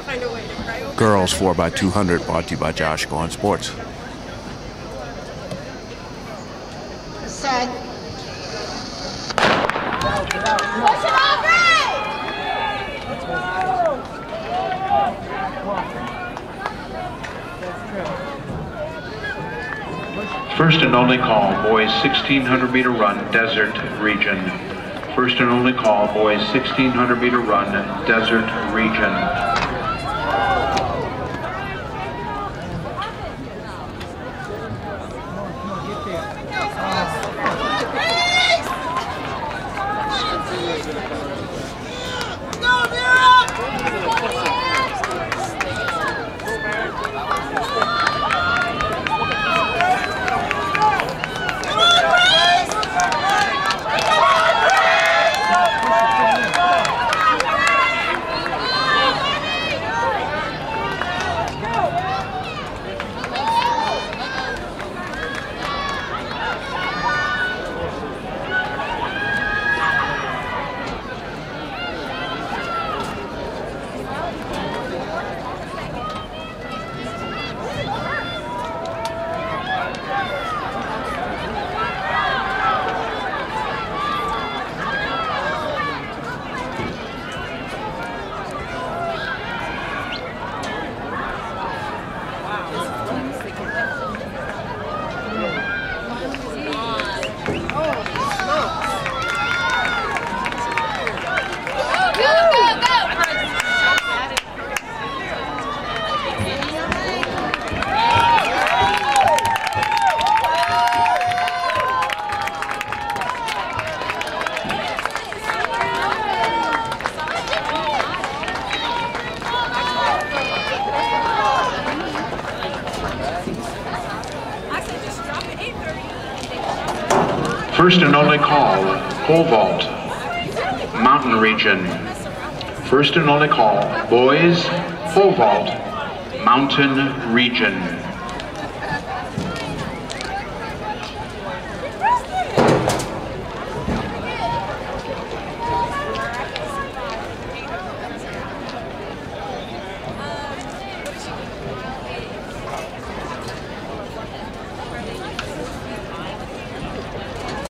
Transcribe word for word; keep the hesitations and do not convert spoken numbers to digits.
Girls four by two hundred brought to you by Joi Goynes Sports. Set. First and only call, boys sixteen hundred meter run, Desert Region. First and only call, boys sixteen hundred meter run, Desert Region. First and only call, pole vault, mountain region. First and only call, boys, pole vault, mountain region.